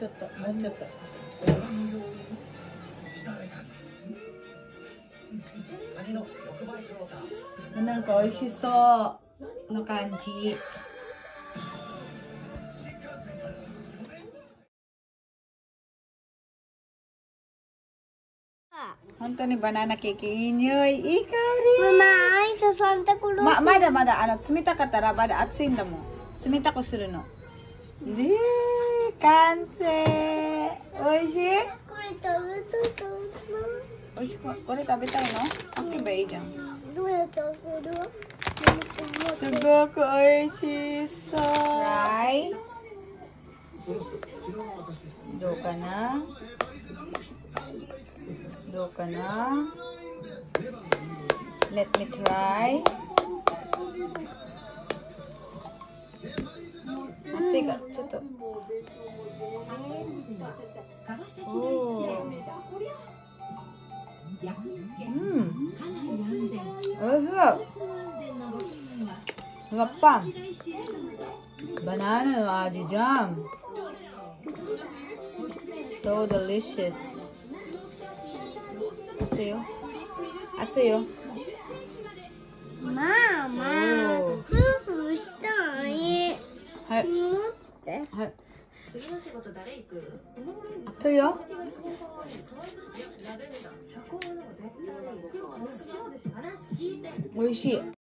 ちょっと、もうちょっと。なんか美味しそうの感じ。本当にバナナケーキいい匂い、いい香り。 ママ、アイスサンタクロース。 まだまだ冷たかったらまだ熱いんだもん。冷たくするの。で、完成。美味しい？ これ食べたかった。 美味しく、これ食べたいの？開けばいいじゃん。 どうやって開ける？ すごく美味しそう。どうかな？どうかな？ Let me try. 熱いからちょっと。おー。うん。おいしい。やっぱバナナの味じゃん。So delicious. 熱いよ。熱いよ。 ママ、夫婦したい。 はい。 持って。 はい。熱いよ。美味しい。